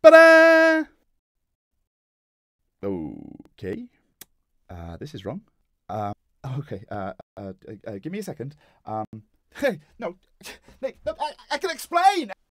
Ta-da! Okay. This is wrong. Okay. Give me a second. Hey, no, Nick, look, I can explain.